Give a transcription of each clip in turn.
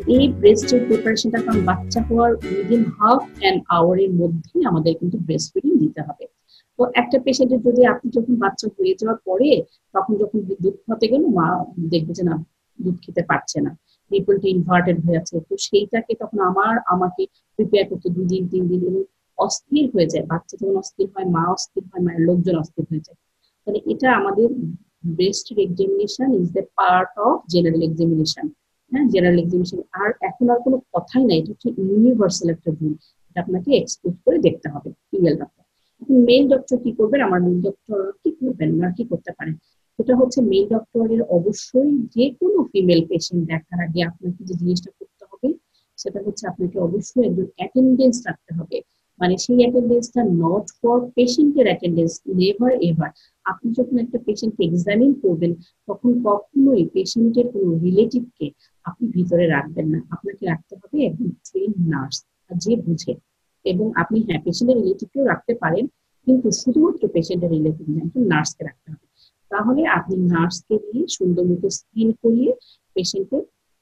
এই ব্রেস্টের প্রিপারেশনটা, কারণ বাচ্চা হওয়ার উইদিন হাফ অ্যান আওয়ারের মধ্যেই আমাদের কিন্তু ব্রেস্ট ফিডিং দিতে হবে। তো একটা পেশেন্টের যদি আপনি যখন বাচ্চা হয়ে যাওয়ার পরে তখন যখন দুধ খাওয়াতে গেল মা দেখবে যে না দুধ খেতে পারছে না, নিপলটি ইনভার্টেড হয়ে আছে, তো সেইটাকে তখন আমাকে প্রিপেয়ার করতে 2 দিন 3 দিন, এবং অস্থির হয়ে যায়। বাচ্চা যখন অস্থির হয়, মা অস্থির হয়, মায়ের লোকজন অস্থির হয়ে যায়। তাহলে এটা আমাদের breast examination is the part of general examination. হ্যাঁ, জেনারেল এক্সামিনেশন। আর এখন আর কোনো কথাই নাই, এটা হচ্ছে ইউনিভার্সাল একটা রুল, এটা আপনাকে এক্সপোজ করে দেখতে হবে ফিমেল ডক্টর। এখন মেল ডক্টর কি করবেন, আমার মেল ডক্টর কি করবেন আর কি করতে পারেন, সেটা হচ্ছে মেল ডক্টরের অবশ্যই যে কোনো ফিমেল পেশেন্ট দেখার আগে আপনাকে যে জিনিসটা করতে হবে সেটা হচ্ছে আপনাকে অবশ্যই একজন অ্যাটেন্ডেন্স রাখতে হবে। মানে সেই অ্যাটেন্ডেন্সটা নট ফর পেশেন্টের অ্যাটেন্ডেন্স, নেভার এভার। আপনি যখন একটা পেশেন্টকে এক্সামিন করবেন তখন কখনোই পেশেন্টের কোনো রিলেটিভকে আপনি ভিতরে রাখবেন না, আপনাকে রাখতে হবে একজন ট্রেন নার্স যে বুঝে। এবং আপনি হ্যাঁ পেশেন্টের রিলেটিভকেও রাখতে পারেন, কিন্তু শুধুমাত্র পেশেন্টের রিলেটিভ না, একজন নার্সকে রাখতে হবে। তাহলে আপনি নার্সকে দিয়ে সুন্দর মতো স্ক্রিন করিয়ে পেশেন্টের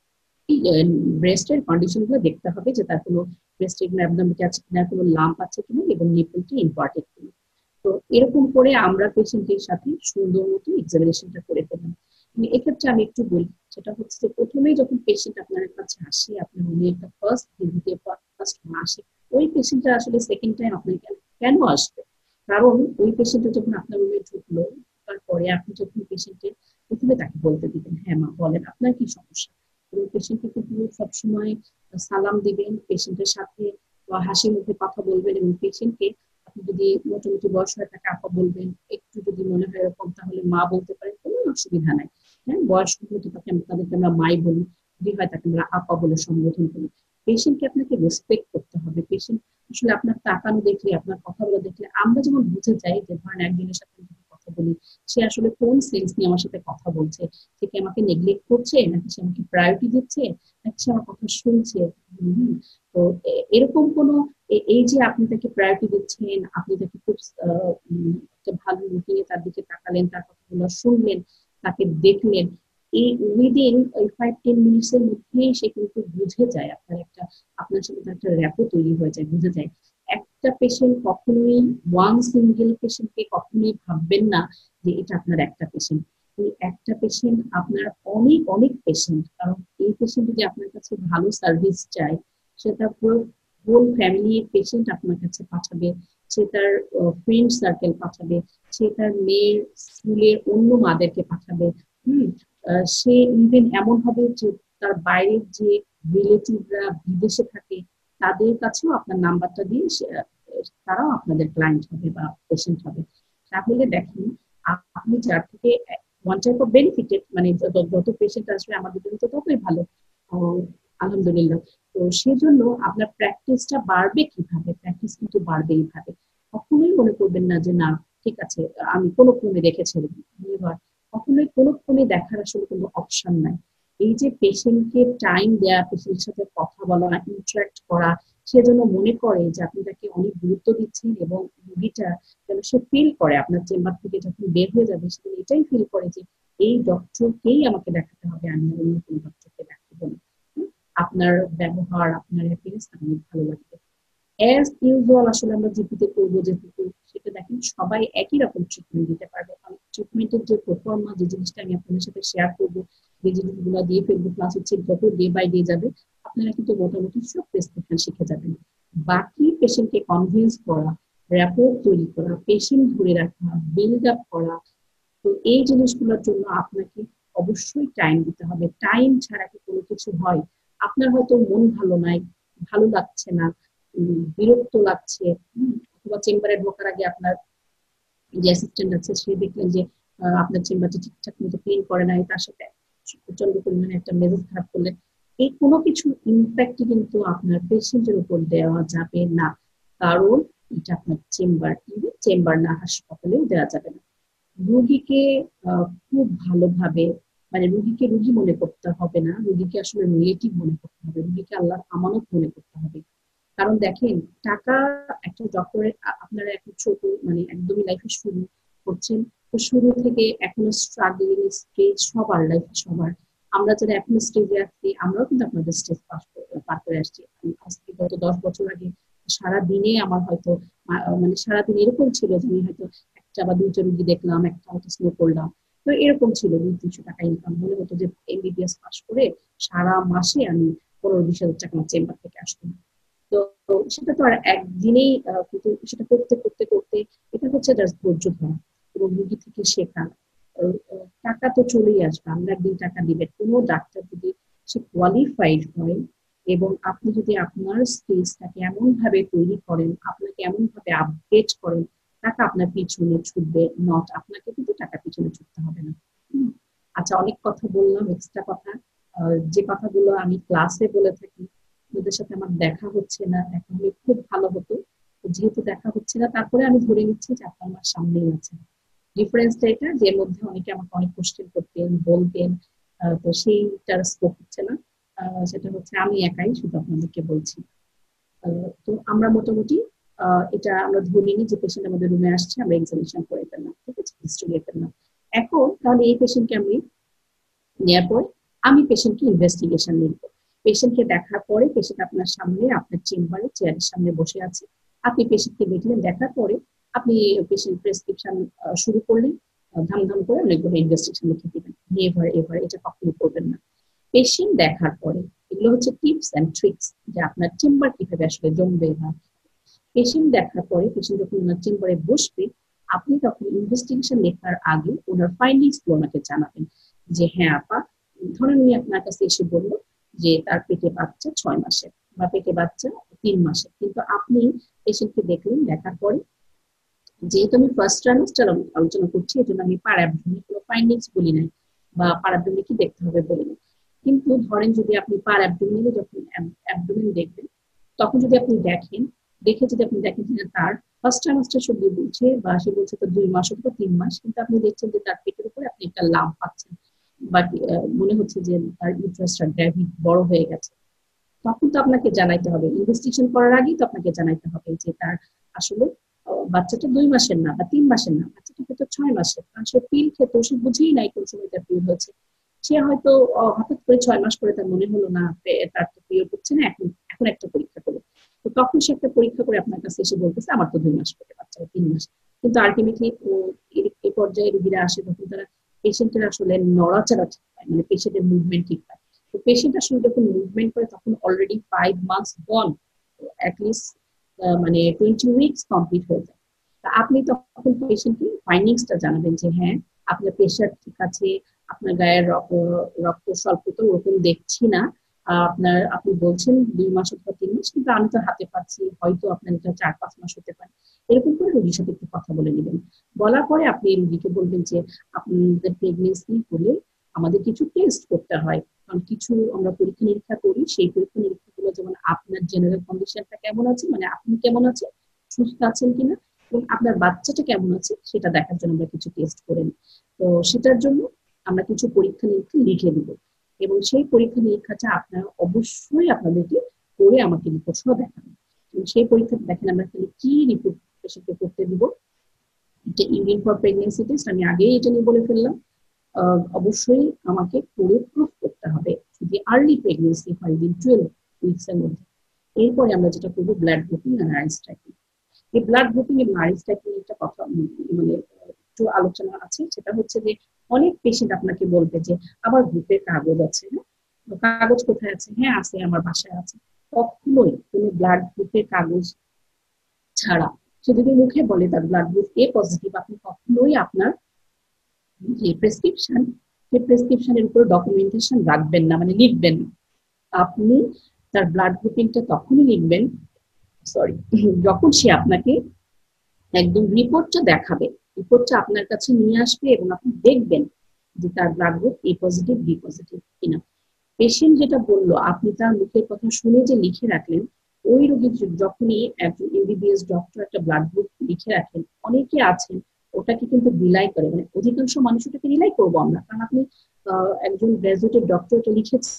ব্রেস্টের কন্ডিশনগুলো দেখতে হবে, যে তার কোনো ব্রেস্টের অ্যাবডোমেন আছে কিনা, কোনো লাম্প আছে কিনা, এবং নিপলটি ইনভার্টেড কিনা। তো এরকম করে আমরা পেশেন্টের সাথে সুন্দর মতো এক্সামিনেশনটা করে ফেললাম। এক্ষেত্রে আমি একটু বলি, সেটা হচ্ছে যে প্রথমেই যখন পেশেন্ট আপনার কাছে আসে, আপনার উনি একটা ফার্স্ট ভিজিটে ফার্স্ট আসে, ওই পেশেন্টটা আসলে সেকেন্ড টাইম আপনার কেন আসবে? কারণ ওই পেশেন্টটা যখন আপনার রুমে ঢুকলো, তারপরে আপনি যখন পেশেন্টের প্রথমে তাকে বলতে দিবেন, হ্যাঁ মা বলেন আপনার কি সমস্যা। পেশেন্টকে কিন্তু সবসময় সালাম দিবেন, পেশেন্টের সাথে হাসি মুখে কথা বলবেন, এবং পেশেন্টকে আপনি যদি মোটামুটি বয়স হয়ে থাকে আপা বলবেন, একটু যদি মনে হয় এরকম তাহলে মা বলতে পারেন, কোনো অসুবিধা নাই। হ্যাঁ, বয়স্ক হতে তাকে তাদেরকে আমরা মাই বলি, যদি হয় তাকে আমরা আপা বলে সম্বোধন করি। পেশেন্টকে আপনাকে রেসপেক্ট করতে হবে। পেশেন্ট আসলে আপনার তাকানো দেখলে, আপনার কথাগুলো দেখলে আমরা যেমন বুঝে যাই যে ধরেন একজনের সাথে কথা বলি, সে আসলে কোন সেন্স নিয়ে আমার সাথে কথা বলছে, সে কি আমাকে নেগলেক্ট করছে, নাকি সে আমাকে প্রায়োরিটি দিচ্ছে, নাকি সে আমার কথা শুনছে। তো এরকম কোনো এই যে আপনি তাকে প্রায়োরিটি দিচ্ছেন, আপনি তাকে খুব ভালো রুটিনে তার দিকে তাকালেন, তার কথাগুলো শুনলেন, তাকে দেখলেন, এই উইদিন ওই 5-10 মিনিটসের মধ্যেই সে কিন্তু বুঝে যায় আপনার সাথে একটা র্যাপো তৈরি হয়ে যায়, বুঝে যায়। একটা পেশেন্ট কখনোই, ওয়ান সিঙ্গেল পেশেন্টকে কখনোই ভাববেন না যে এটা আপনার একটা পেশেন্ট। এই একটা পেশেন্ট আপনার অনেক অনেক পেশেন্ট, কারণ এই পেশেন্ট যদি আপনার কাছে ভালো সার্ভিস চায়, সেটা পুরো হোল ফ্যামিলির পেশেন্ট আপনার কাছে পাঠাবে, সে তার ফ্রেন্ড সার্কেল পাঠাবে, সে তার মেয়ের স্কুলের অন্য মাদেরকে পাঠাবে। সে ইভেন এমন হবে যে তার বাইরের যে রিলেটিভরা বিদেশে থাকে তাদের কাছেও আপনার নাম্বারটা দিয়ে তারাও আপনাদের ক্লায়েন্ট হবে বা পেশেন্ট হবে। তাহলে দেখেন আপনি যার থেকে ওয়ান টাইপ অফ বেনিফিটেড, মানে যত পেশেন্ট আসবে আমাদের জন্য তো ততই ভালো, আলহামদুলিল্লাহ। তো সেই জন্য আপনার প্র্যাকটিসটা বাড়বে কিভাবে? প্র্যাকটিস কিন্তু বাড়বে এইভাবে। কখনোই মনে করবেন না যে না ঠিক আছে আমি কোনো ক্রমে রেখেছি, কখনোই কোনো ক্রমে দেখার আসলে কোনো অপশন নাই। এই যে পেশেন্টকে টাইম দেওয়া, পেশেন্টের সাথে কথা বলা, ইন্টারাক্ট করা, সে যেন মনে করে যে আপনি তাকে অনেক গুরুত্ব দিচ্ছেন, এবং রোগীটা যেন সে ফিল করে আপনার চেম্বার থেকে যখন বের হয়ে যাবে সে এটাই ফিল করে যে এই ডক্টরকেই আমাকে দেখাতে হবে, আমি অন্য কোনো ডক্টরকে দেখাবো না। আপনার ব্যবহার, আপনার হ্যাপিনেস অনেক ভালো লাগবে। অ্যাজ ইউজুয়াল আসলে আমরা জিপিতে করবো যেটুকু, সেটা দেখেন সবাই একই রকম ট্রিটমেন্ট দিতে পারবে। কারণ ট্রিটমেন্টের যে পারফরম্যান্স, যে জিনিসটা আমি আপনাদের সাথে শেয়ার করবো, যে জিনিসগুলো দিয়ে ফেলবো, প্লাস হচ্ছে যত ডে বাই ডে যাবে আপনারা কিন্তু মোটামুটি সব প্রেসক্রিপশন শিখে যাবেন। বাকি পেশেন্টকে কনভিন্স করা, র্যাপোর্ট তৈরি করা, পেশেন্ট ধরে রাখা, বিল্ড আপ করা, তো এই জিনিসগুলোর জন্য আপনাকে অবশ্যই টাইম দিতে হবে। টাইম ছাড়া কি কোনো কিছু হয়? আপনার হয়তো মন ভালো নাই, ভালো লাগছে না, বিরক্ত লাগছে, অথবা চেম্বারে ঢোকার আগে আপনার যে অ্যাসিস্ট্যান্ট আছে সে দেখলেন যে আপনার চেম্বারটি ঠিকঠাক মতো ক্লিন করে নাই, তার সাথে প্রচন্ড পরিমাণে একটা মেজাজ খারাপ করলেন, এই কোনো কিছু ইম্প্যাক্ট কিন্তু আপনার পেশেন্টের উপর দেওয়া যাবে না। কারণ এটা আপনার চেম্বার, চেম্বার না হাসপাতালেও দেওয়া যাবে না। রোগীকে খুব ভালোভাবে, মানে রোগীকে রোগী মনে করতে হবে না, রোগীকে আসলে রিলেটিভ মনে করতে হবে, রোগীকে আল্লাহর আমানত মনে করতে হবে। কারণ দেখেন টাকা একটা ডক্টরের, আপনারা এখন ছোট মানে একদমই লাইফে শুরু করছেন, তো শুরু থেকে এখনো স্ট্রাগলিং স্টেজ সবার লাইফে, সবার। আমরা যারা এখন স্টেজে আছি আমরাও কিন্তু আপনাদের স্টেজ পার করে আসছি। আজ থেকে গত 10 বছর আগে সারাদিনে আমার হয়তো মানে সারাদিন এরকম ছিল যে আমি হয়তো একটা বা দুইটা রুগী দেখলাম, একটা হয়তো স্লো করলাম, তো এরকম ছিল 200-300 টাকা ইনকাম। মনে হতো যে এমবিবিএস পাস করে সারা মাসে আমি 15-20 হাজার টাকা আমার চেম্বার থেকে আসতো। তো সেটা তো আর একদিনেই কিন্তু সেটা করতে করতে করতে এটা হচ্ছে জাস্ট ধৈর্য ধরা এবং রুগী থেকে শেখা। টাকা তো চলেই আসবে, আমরা একদিন টাকা দিবে। কোনো ডাক্তার যদি সে কোয়ালিফাইড হয় এবং আপনি যদি আপনার স্কিলসটাকে এমন ভাবে তৈরি করেন, আপনাকে এমন ভাবে আপডেট করেন, টাকা আপনার পিছনে ছুটবে, নট আপনাকে কিন্তু টাকা পিছনে ছুটতে হবে না। আচ্ছা, অনেক কথা বললাম, এক্সট্রা কথা। যে কথাগুলো আমি ক্লাসে বলে থাকি, ওদের সাথে আমার দেখা হচ্ছে না, দেখা হলে খুব ভালো হতো। যেহেতু দেখা হচ্ছে না, তারপরে আমি ধরে নিচ্ছি যে আপনার আমার সামনেই আছেন। ডিফারেন্সটা এটা যে মধ্যে অনেকে আমাকে অনেক কোশ্চেন করতেন, বলতেন, তো সেইটার স্কোপ হচ্ছে না। সেটা হচ্ছে আমি একাই শুধু আপনাদেরকে বলছি। তো আমরা মোটামুটি এটা আমরা ধরে নিই যে পেশেন্ট আমাদের রুমে আসছে, আমরা এক্সামিনেশন করে ফেললাম, ঠিক আছে, হিস্ট্রি নিয়ে ফেললাম। এখন তাহলে এই পেশেন্টকে আমি নেওয়ার পর আমি পেশেন্টকে ইনভেস্টিগেশন নিব। পেশেন্টকে দেখার পরে পেশেন্ট আপনার সামনে আপনার চেম্বারে চেয়ারের সামনে বসে আছে, আপনি পেশেন্টকে দেখলেন, দেখার পরে আপনি পেশেন্ট প্রেসক্রিপশন শুরু করলেন, ধাম করে অনেকগুলো ইনভেস্টিগেশন লিখে দিবেন। এভার এভার এটা কখনো করবেন না। পেশেন্ট দেখার পরে এগুলো হচ্ছে টিপস অ্যান্ড ট্রিক্স যে আপনার চেম্বার কিভাবে আসলে জমবে। বা পেশেন্ট দেখার পরে পেশেন্ট যখন ওনার চেম্বারে বসবে, আপনি তখন ইনভেস্টিগেশন লেখার আগে ওনার ফাইন্ডিংস গুলো ওনাকে জানাবেন যে হ্যাঁ আপা, ধরেন উনি আপনার কাছে এসে বললো যে তার পেটে বাচ্চা 6 মাসের বা পেটে বাচ্চা 3 মাসের, কিন্তু আপনি পেশেন্টকে দেখলেন, দেখার পরে যেহেতু আমি ফার্স্ট ট্রাইমেস্টার আলোচনা করছি, এই জন্য আমি পার অ্যাবডোমেন কোনো ফাইন্ডিংস বলি নাই বা পার অ্যাবডোমেনে কি দেখতে হবে বলি না। কিন্তু ধরেন যদি আপনি পার অ্যাবডোমেনে যখন অ্যাবডোমেন দেখবেন, তখন যদি আপনি দেখেন, দেখে যদি আপনি দেখেন যে তার ফার্স্ট ট্রাইমেস্টার সবজি বলছে বা সে বলছে তো 2 মাস অথবা 3 মাস, কিন্তু আপনি দেখছেন যে তার পেটের উপরে আপনি একটা লাম্প পাচ্ছেন বা মনে হচ্ছে যে তার ইউট্রাসটা গ্র্যাভিড বড় হয়ে গেছে, তখন তো আপনাকে জানাইতে হবে, ইনভেস্টিগেশন করার আগেই তো আপনাকে জানাইতে হবে যে তার আসলে বাচ্চাটা 2 মাসের না বা 3 মাসের না, বাচ্চাটা হয়তো 6 মাসের। কারণ সে পিল খেত, সে বুঝেই নাই কোন সময় তার পিরিয়ড হচ্ছে। সে হয়তো হঠাৎ করে 6 মাস করে তার মনে হলো না তার তো পিরিয়ড হচ্ছে না, এখন এখন একটা পরীক্ষা করো। তো তখন সে একটা পরীক্ষা করে আপনার কাছে এসে বলতেছে আমার তো 2 মাস করে, বাচ্চাটা 3 মাস। কিন্তু আলটিমেটলি এই পর্যায়ে রোগীরা আসে যখন তারা পেশেন্টের আসলে নড়াচড়া ঠিক পায়, মানে পেশেন্টের মুভমেন্ট ঠিক পায়। তো পেশেন্ট আসলে যখন মুভমেন্ট করে তখন অলরেডি 5 মান্থস গন, অ্যাটলিস্ট মানে 20 উইকস কমপ্লিট হয়ে যায়। তা আপনি তখন পেশেন্টকে ফাইন্ডিংসটা জানাবেন যে হ্যাঁ আপনার প্রেশার ঠিক আছে, আপনার গায়ের রক্ত স্বল্পতা ওরকম দেখছি না, আপনার আপনি বলছেন 2 মাস অথবা 3 মাস, কিন্তু আমি তো হাতে পাচ্ছি হয়তো আপনার এটা 4-5 মাস হতে পারে। এরকম করে রোগীর সাথে একটু কথা বলে নেবেন। বলার পরে আপনি রোগীকে বলবেন যে আপনাদের প্রেগনেন্সি হলে আমাদের কিছু টেস্ট করতে হয়, কারণ কিছু আমরা পরীক্ষা নিরীক্ষা করি, সেই পরীক্ষা নিরীক্ষাগুলো যেমন আপনার জেনারেল কন্ডিশনটা কেমন আছে, মানে আপনি কেমন আছেন, সুস্থ আছেন কিনা, এবং আপনার বাচ্চাটা কেমন আছে সেটা দেখার জন্য আমরা কিছু টেস্ট করেন। তো সেটার জন্য আমরা কিছু পরীক্ষা নিরীক্ষা লিখে দিব, এবং সেই পরীক্ষা নিরীক্ষাটা আপনারা অবশ্যই আপনাদেরকে করে আমাকে রিপোর্ট সহ দেখাবেন। সেই পরীক্ষা দেখেন আমরা কি রিপোর্ট পেশেন্টকে করতে দিব। এটা ইউরিন ফর প্রেগনেন্সি টেস্ট, আমি আগেই এটা নিয়ে বলে ফেললাম। অবশ্যই আমাকে করে প্রুফ করতে হবে যদি আর্লি প্রেগনেন্সি হয়, উইদিন 12 উইকস এর মধ্যে। এরপরে আমরা যেটা করবো ব্লাড গ্রুপিং আর আইস ট্র্যাকিং। এই ব্লাড গ্রুপিং এবং আইস ট্র্যাকিং একটা কথা মানে একটু আলোচনা আছে, সেটা হচ্ছে যে অনেক পেশেন্ট আপনাকে বলবে যে আবার গ্রুপের কাগজ আছে, হ্যাঁ কাগজ কোথায় আছে, হ্যাঁ আছে আমার বাসায় আছে। কখনোই কোনো ব্লাড গ্রুপের কাগজ ছাড়া সে যদি মুখে বলে তার ব্লাড গ্রুপ এ পজিটিভ, আপনি কখনোই আপনার যে প্রেসক্রিপশন, সেই প্রেসক্রিপশনের উপর ডকুমেন্টেশন রাখবেন না, মানে লিখবেন না। আপনি তার ব্লাড গ্রুপিংটা তখনই লিখবেন, সরি, যখন সে আপনাকে একদম রিপোর্টটা দেখাবে, রিপোর্টটা আপনার কাছে নিয়ে আসবে এবং আপনি দেখবেন যে তার blood group A positive B positive কিনা। পেশেন্ট যেটা বললো আপনি তার মুখের কথা শুনে যে লিখে রাখলেন, ওই রোগী যখনই একজন এমবিবিএস ডক্টর একটা ব্লাড গ্রুপ লিখে রাখেন, অনেকে আছেন ওটাকে কিন্তু রিলাই করে, মানে অধিকাংশ মানুষ ওটাকে রিলাই করবো আমরা, কারণ আপনি একজন গ্রাজুয়েটেড ডক্টর এটা লিখেছেন,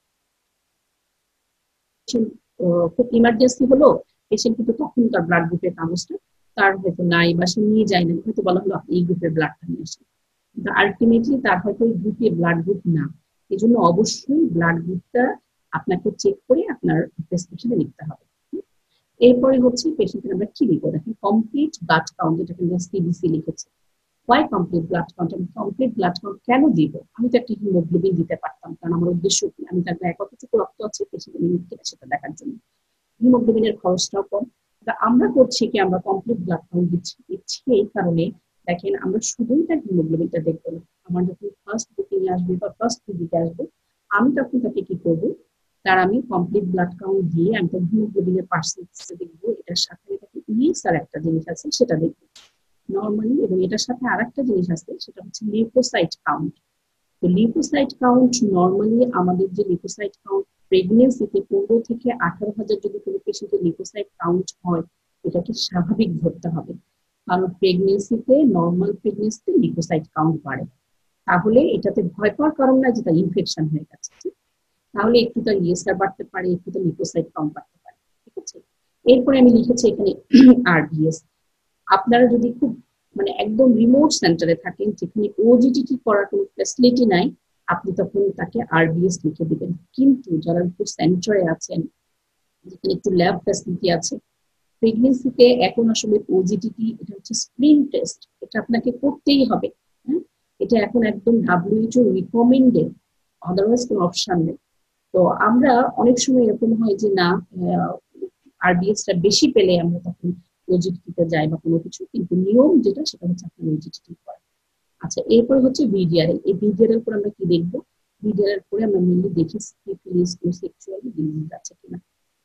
খুব ইমার্জেন্সি হলো, পেশেন্ট কিন্তু তখন তার ব্লাড গ্রুপের কাগজটা তার হয়তো নাই বা সে নিয়ে যায় না, হয়তো বলা হলো আপনি এই গ্রুপের ব্লাডটা নিয়ে আসেন, কিন্তু আলটিমেটলি তার হয়তো ওই গ্রুপে ব্লাড গ্রুপ না। এই জন্য অবশ্যই ব্লাড গ্রুপটা আপনাকে চেক করে আপনার প্রেসক্রিপশনে লিখতে হবে। এরপরে হচ্ছে পেশেন্টের আমরা কি লিখবো, দেখেন কমপ্লিট ব্লাড কাউন্ট, যেটাকে আমরা সিবিসি লিখেছি। Why complete blood count? আমি কমপ্লিট ব্লাড কাউন্ট কেন দিব? আমি তো একটা হিমোগ্লোবিন দিতে পারতাম, কারণ আমার উদ্দেশ্য কি, আমি তার গায়ে কতটুকু রক্ত আছে পেশেন্টের মিনিট কিনা সেটা দেখার জন্য। হিমোগ্লোবিনের খরচটাও কম। আমরা করছি কি, আমরা কমপ্লিট ব্লাড কাউন্ট দিচ্ছি এই কারণে, দেখেন আমরা শুধুই তার হিমোগ্লোবিনটা দেখবো না। আমার যখন ফার্স্ট বুকিং আসবে বা ফার্স্ট ভিজিটে আসবে, আমি তখন তাকে কি করবো, তার আমি কমপ্লিট ব্লাড কাউন্ট দিয়ে আমি তার হিমোগ্লোবিনের পার্সেন্টেজটা দেখবো, এটার সাথে তাকে ইএস আর একটা জিনিস আছে সেটা দেখবো নর্মালি, এবং এটার সাথে আর একটা জিনিস আছে সেটা হচ্ছে লিউকোসাইট কাউন্ট। তো লিউকোসাইট কাউন্ট নর্মালি আমাদের যে লিউকোসাইট কাউন্ট প্রেগনেন্সিতে 15 থেকে 18,000 যদি কোনো পেশেন্টের লিউকোসাইট কাউন্ট হয়, এটাকে স্বাভাবিক ধরতে হবে, কারণ প্রেগনেন্সিতে নর্মাল প্রেগনেন্সিতে লিউকোসাইট কাউন্ট বাড়ে। তাহলে এটাতে ভয় পাওয়ার কারণ না যে তার ইনফেকশন হয়ে গেছে, তাহলে একটু তার ইএসআর বাড়তে পারে, একটু তার লিউকোসাইট কাউন্ট বাড়তে পারে, ঠিক আছে। এরপরে আমি লিখেছি এখানে আরবিএস। আপনারা যদি খুব মানে একদম রিমোট সেন্টারে থাকেন, যেখানে ওজিটিটি করার কোনো ফ্যাসিলিটি নাই, আপনি তখন তাকে আরবিএস লিখে দিবেন। কিন্তু যারা একটু সেন্টারে আছেন, যেখানে একটু ল্যাব ফ্যাসিলিটি আছে, প্রেগনেন্সিতে এখন আসলে ওজিটিটি এটা হচ্ছে স্ক্রিন টেস্ট, এটা আপনাকে করতেই হবে। হ্যাঁ, এটা এখন একদম WHO রিকমেন্ডেড, আদারওয়াইজ কোনো অপশন নেই। তো আমরা অনেক সময় এরকম হয় যে না, আরবিএসটা বেশি পেলে আমরা তখন ওজিটিতে যাই বা কোনো কিছু, কিন্তু নিয়ম যেটা সেটা হচ্ছে আপনার ওজিটি করা। আচ্ছা, এরপরে হচ্ছে বিডিআরএল। এই বিডিআরএল পরে আমরা কি দেখবো, বিডিআরএল পরে আমরা মেনলি দেখি সিফিলিস ও সেক্সুয়াল ডিজিজ আছে কিনা।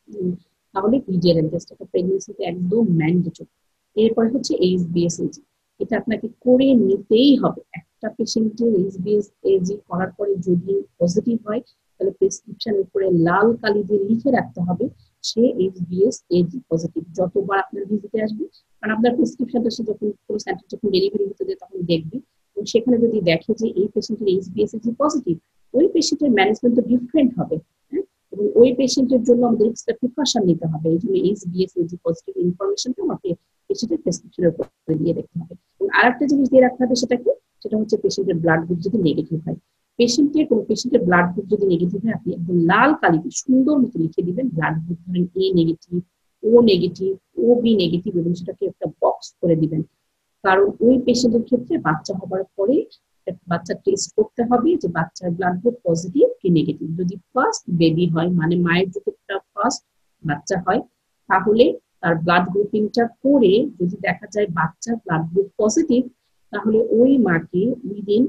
তাহলে বিডিআরএল টেস্ট একটা প্রেগনেন্সিতে একদম ম্যান্ডেটরি। এরপরে হচ্ছে এইচবিএসএজি, এটা আপনাকে করে নিতেই হবে। একটা পেশেন্টের এইচবিএসএজি করার পরে যদি পজিটিভ হয়, তাহলে প্রেসক্রিপশনের উপরে লাল কালি দিয়ে লিখে রাখতে হবে সে এইচবিএসএজি পজিটিভ, যতবার আপনার ভিজিটে আসবে। কারণ আপনার প্রেসক্রিপশনটা সে যখন কোনো সেন্টার যখন ডেলিভারি হতে যায় তখন দেখবে, এবং সেখানে যদি দেখে যে এই পেশেন্টের এইচবিএসএজি পজিটিভ, ওই পেশেন্টের ম্যানেজমেন্ট তো ডিফারেন্ট হবে। হ্যাঁ, এবং ওই পেশেন্টের জন্য আমাদের এক্সট্রা প্রিকশন নিতে হবে। এই জন্য এইচবিএসএজি পজিটিভ ইনফরমেশনটা আমাকে পেশেন্টের প্রেসক্রিপশনের উপরে দিয়ে দেখতে হবে। এবং আরেকটা জিনিস দিয়ে রাখতে হবে, সেটা কি, সেটা হচ্ছে পেশেন্টের ব্লাড গ্রুপ যদি নেগেটিভ হয়। কোনো পেশেন্টের ব্লাড গ্রুপ যদি নেগেটিভ হয়, আপনি একদম লাল কালিতে সুন্দর মতো লিখে দিবেন ব্লাড গ্রুপ, ধরেন এ নেগেটিভ, ও নেগেটিভ, ও বি নেগেটিভ, এবং সেটাকে একটা বক্স করে দিবেন। কারণ ওই পেশেন্টের ক্ষেত্রে বাচ্চা হবার পরে বাচ্চা টেস্ট করতে হবে যে বাচ্চার ব্লাড গ্রুপ পজিটিভ কি নেগেটিভ। যদি ফার্স্ট বেবি হয়, মানে মায়ের যদি ফার্স্ট বাচ্চা হয়, তাহলে তার ব্লাড গ্রুপিংটা করে যদি দেখা যায় বাচ্চার ব্লাড গ্রুপ পজিটিভ, তাহলে ওই মাকে উইদিন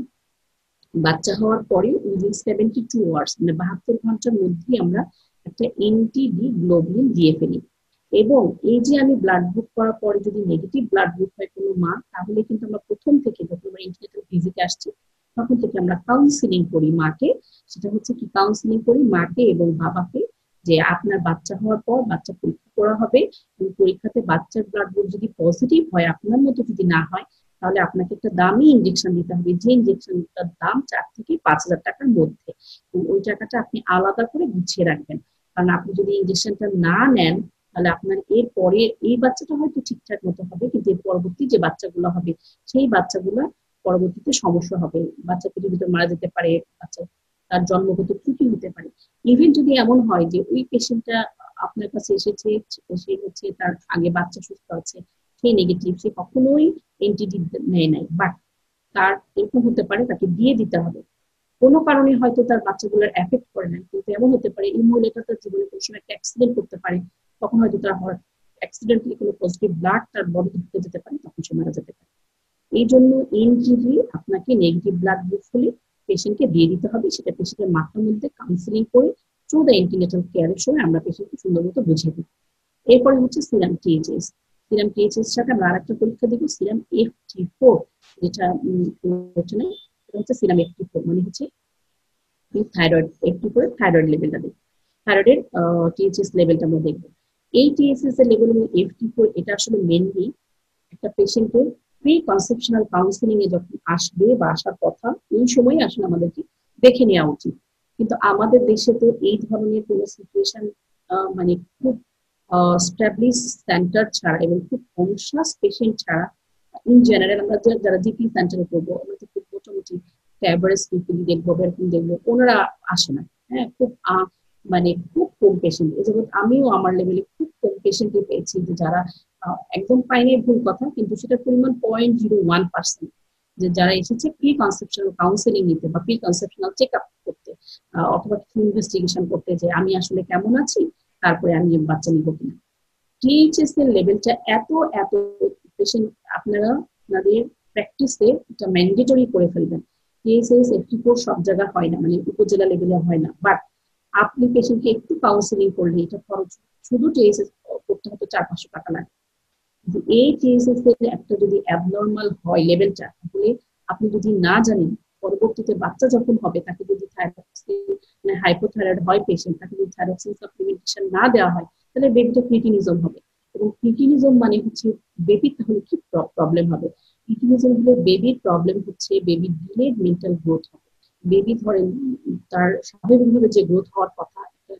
বাচ্চা হওয়ার পরে উইদিন 72 আওয়ার্স মানে 72 ঘন্টার মধ্যে আমরা একটা এনটিডি গ্লোবুলিন দিয়ে ফেলি। এবং এই যে আমি ব্লাড গ্রুপ করার পরে যদি নেগেটিভ ব্লাড গ্রুপ হয় কোনো মা, তাহলে কিন্তু আমরা প্রথম থেকে যখন আমরা ইন্টারনেটাল ভিজিটে আসছি তখন থেকে আমরা কাউন্সিলিং করি মাকে। সেটা হচ্ছে কি, কাউন্সিলিং করি মাকে এবং বাবাকে, যে আপনার বাচ্চা হওয়ার পর বাচ্চা পরীক্ষা করা হবে, এবং পরীক্ষাতে বাচ্চার ব্লাড গ্রুপ যদি পজিটিভ হয়, আপনার মতো যদি না হয়, তাহলে আপনাকে একটা দামি ইনজেকশন দিতে হবে, যে ইনজেকশনটার দাম 4 থেকে 5,000 টাকার মধ্যে। ওই টাকাটা আপনি আলাদা করে গুছিয়ে রাখবেন, কারণ আপনি যদি ইনজেকশনটা না নেন, তাহলে আপনার এর পরে এই বাচ্চাটা হয়তো ঠিকঠাক মতো হবে, কিন্তু এর পরবর্তী যে বাচ্চাগুলো হবে সেই বাচ্চাগুলো পরবর্তীতে সমস্যা হবে, বাচ্চা পেটের ভিতর মারা যেতে পারে, বাচ্চা তার জন্মগত ত্রুটি হতে পারে। ইভেন যদি এমন হয় যে ওই পেশেন্টটা আপনার কাছে এসেছে, সে হচ্ছে তার আগে বাচ্চা সুস্থ আছে, সে নেগেটিভ, সে কখনোই এনটিডি নেয় নাই, বাট তার এরকম হতে পারে তাকে দিয়ে দিতে হবে। কোনো কারণে হয়তো তার বাচ্চাগুলোর এফেক্ট করে না, কিন্তু এমন হতে পারে এই মহিলাটা তার জীবনে কোনো সময় একটা অ্যাক্সিডেন্ট করতে পারে, তখন হয়তো তার অ্যাক্সিডেন্টলি কোনো পজিটিভ ব্লাড তার বডিতে ঢুকে যেতে পারে, তখন সে মারা যেতে পারে। এই জন্য এনটিভি আপনাকে নেগেটিভ ব্লাড গ্রুপ হলে পেশেন্টকে দিয়ে দিতে হবে, সেটা পেশেন্টের মাথার মধ্যে কাউন্সিলিং করে থ্রু দ্য এন্টিনেটাল কেয়ারের সময় আমরা পেশেন্টকে সুন্দর মতো বুঝিয়ে দিই। এরপরে হচ্ছে সিরাম টিএইচএস। সিরাম টিএইচএস সাথে আমরা আরেকটা পরীক্ষা দিব, সিরাম FT4, যেটা হচ্ছে না, এটা হচ্ছে সিরাম FT4, মানে হচ্ছে থাইরয়েড। FT4 এর থাইরয়েড লেভেলটা দেখব, থাইরয়েডের টিএইচএস লেভেলটা আমরা দেখবো। এই টিএইচএস এর লেভেল এবং FT4 এটা আসলে মেনলি একটা পেশেন্টের প্রি কনসেপশনাল কাউন্সিলিং এ যখন আসবে বা আসার কথা, এই সময় আসলে আমাদেরকে দেখে নেওয়া উচিত। কিন্তু আমাদের দেশে তো এই ধরনের কোনো সিচুয়েশন মানে খুব স্ট্যাবলিশ সেন্টার ছাড়া এবং খুব কনসাস পেশেন্ট ছাড়া ইন জেনারেল আমরা যারা জিপি সেন্টারে করবো, আমরা তো খুব মোটামুটি একটা অ্যাভারেজ পিপিডি দেখবো এরকম দেখবো, ওনারা আসে না। হ্যাঁ, খুব মানে খুব কম পেশেন্ট, এই জগৎ আমিও আমার লেভেলে খুব কম পেশেন্টই পেয়েছি যে যারা একদম পাইনি ভুল কথা, কিন্তু সেটার পরিমাণ 0.01%, যে যারা এসেছে প্রি কনসেপশনাল কাউন্সেলিং নিতে বা প্রি কনসেপশনাল চেক আপ করতে, অথবা কিছু ইনভেস্টিগেশন করতে যে আমি আসলে কেমন আছি, তারপরে আমি বাচ্চা নিব কিনা। টিএইচএস এর লেভেলটা এত এত পেশেন্ট, আপনারা আপনাদের প্র্যাকটিসে এটা ম্যান্ডেটরি করে ফেলবেন। টিএইচএস 84 সব জায়গায় হয় না, মানে উপজেলা লেভেলে হয় না, বাট আপনি পেশেন্টকে একটু কাউন্সিলিং করলে এটা খরচ শুধু টিএইচএস করতে হতো 400-500 টাকা লাগে। এই টিএসএস এর একটা যদি অ্যাবনর্মাল হয় লেভেলটা, তাহলে আপনি যদি না জানেন, পরবর্তীতে বাচ্চা যখন হবে তাকে যদি মানে হাইপোথাইরয়েড হয় পেশেন্ট, তাকে যদি থাইরক্সিন সাপ্লিমেন্টেশন না দেওয়া হয়, তাহলে বেবিটা ক্রিটিনিজম হবে। এবং ক্রিটিনিজম মানে হচ্ছে বেবির তাহলে কি প্রবলেম হবে? ক্রিটিনিজম হলে বেবির প্রবলেম হচ্ছে বেবির ডিলেড মেন্টাল গ্রোথ হবে। বেবি ধরেন তার স্বাভাবিকভাবে যে গ্রোথ হওয়ার কথা,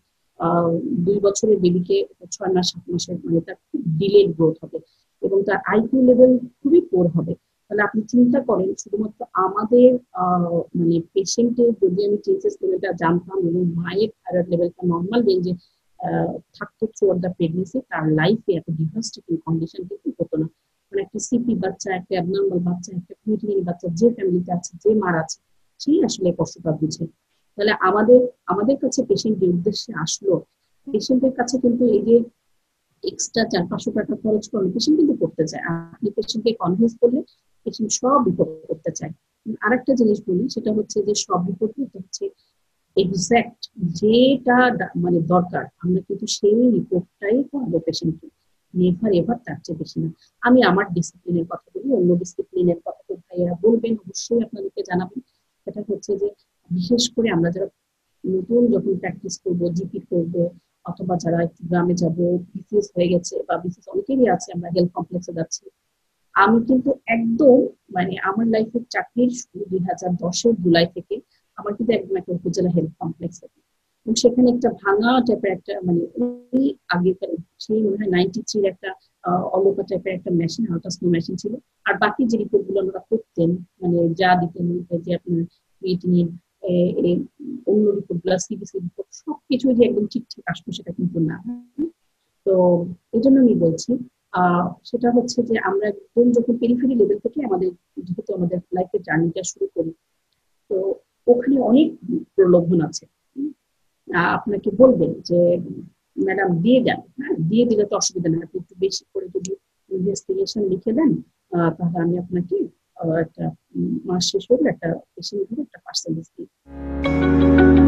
2 বছরের বেবিকে 6 মাস 7 মাসের, মানে তার খুব ডিলেড গ্রোথ হবে এবং তার আইকিউ লেভেল খুবই পোর হবে। তাহলে আপনি চিন্তা করেন, শুধুমাত্র আমাদের মানে পেশেন্টের যদি আমি টিএসএস লেভেলটা জানতাম এবং মায়ের থাইরয়েড লেভেলটা নর্মাল রেঞ্জে থাকতো থ্রুআউট দ্য প্রেগনেন্সি, তার লাইফে এত ডিভাস্টেটিং কন্ডিশন কিন্তু হতো না। মানে একটা সিপি বাচ্চা, একটা অ্যাবনর্মাল বাচ্চা, একটা ক্রিটিনিয়াল বাচ্চা যে ফ্যামিলিতে আছে, যে মার আছে, সেই আসলে কষ্টটা বুঝে। তাহলে আমাদের আমাদের কাছে পেশেন্ট যে উদ্দেশ্যে আসলো, পেশেন্টের কাছে কিন্তু এই যে এক্সট্রা 400-500 টাকা খরচ করে পেশেন্ট কিন্তু করতে চায়। আপনি পেশেন্টকে কনভিন্স করলে পেশেন্ট সব রিপোর্ট করতে চায়। আরেকটা জিনিস বলি, সেটা হচ্ছে যে সব রিপোর্ট হচ্ছে এক্সাক্ট যেটা মানে দরকার, আমরা কিন্তু সেই রিপোর্টটাই করাবো পেশেন্টকে, নেভার এভার তার চেয়ে বেশি না। আমি আমার ডিসিপ্লিনের কথা বলি, অন্য ডিসিপ্লিনের কথা তো ভাইয়েরা বলবেন, অবশ্যই আপনাদেরকে জানাবেন। সেটা হচ্ছে যে বিশেষ করে আমরা যারা নতুন যখন প্র্যাকটিস করবো, জিপি করবো, অথবা যারা একটু গ্রামে যাবো, বিসিএস হয়ে গেছে বা বিসিএস অনেকেরই আছে, আমরা হেলথ কমপ্লেক্সে যাচ্ছি। আমি কিন্তু একদম মানে আমার লাইফের চাকরির শুরু 2010-এর জুলাই থেকে আমার কিন্তু একদম একটা উপজেলা হেলথ কমপ্লেক্স আছে, এবং সেখানে একটা ভাঙা টাইপের একটা মানে ওই আগেকার সেই মনে হয় 93-র একটা অলকা টাইপের একটা মেশিন, আল্ট্রাসাউন্ড মেশিন ছিল। আর বাকি যে রিপোর্ট গুলো আমরা করতেন, মানে যা দিতেন যে আপনার ক্রিয়েটিনিন, অন্য রিপোর্ট গুলো, সিবিসি রিপোর্ট, সবকিছু যে একদম ঠিকঠাক আসতো সেটা কিন্তু না। তো এই জন্য আমি বলছি সেটা হচ্ছে যে আমরা একদম যখন পেরিফেরি লেভেল থেকে আমাদের যেহেতু আমাদের লাইফের জার্নিটা শুরু করি, তো ওখানে অনেক প্রলোভন আছে। আপনাকে বলবেন যে ম্যাডাম দিয়ে দেন, হ্যাঁ দিয়ে দিলে তো অসুবিধা নেই, আপনি একটু বেশি করে যদি ইনভেস্টিগেশন লিখে দেন, তাহলে আমি আপনাকে একটা মাস শেষ হলে একটা পেশেন্ট ধরে একটা পার্সেন্টেজ দিই।